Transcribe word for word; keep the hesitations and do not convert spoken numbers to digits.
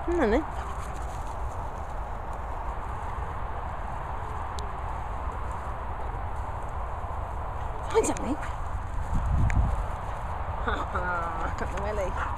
Come on then. Hi, Danny. Ha ha, got the willy.